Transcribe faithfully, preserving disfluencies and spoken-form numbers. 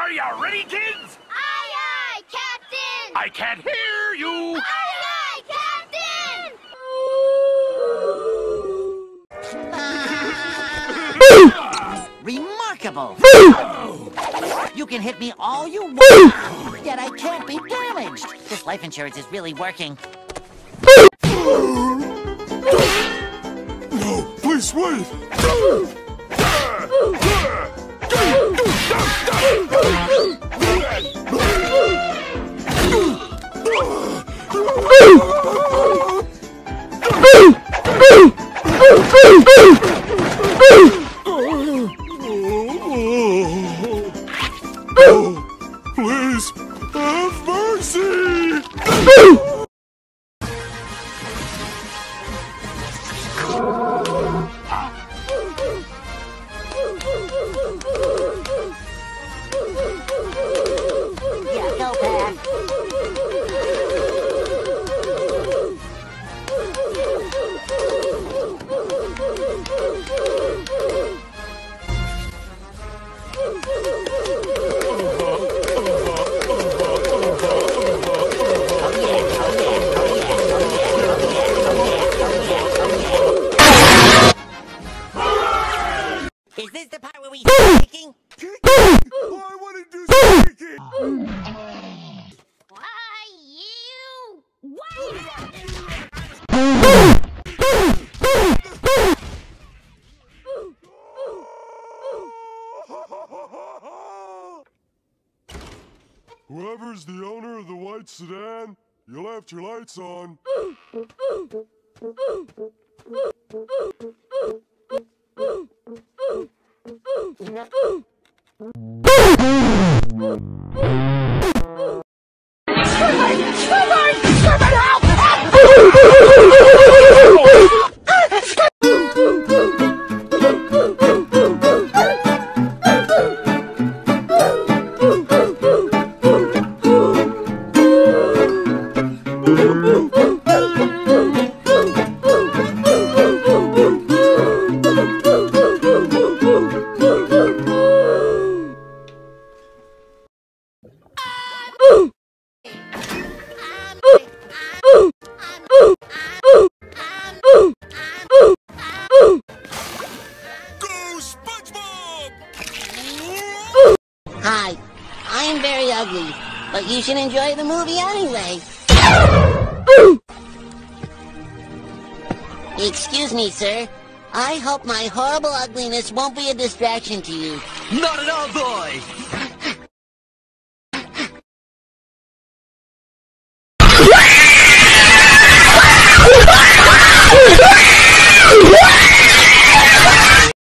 Are you ready, kids? Aye, aye, Captain! I can't hear you! Aye, aye, Captain! Remarkable! You can hit me all you want, yet I can't be damaged. This life insurance is really working. No, please wait! Please, have mercy! Yeah, go back. Is this the part where we start kicking? I want to do some kicking! Why, you... Wait! Whoever's the owner of the white sedan, you left your lights on. Go, Spongebob! Hi, I'm very ugly, but you should enjoy the movie anyway. Excuse me, sir. I hope my horrible ugliness won't be a distraction to you. Not at all, boy!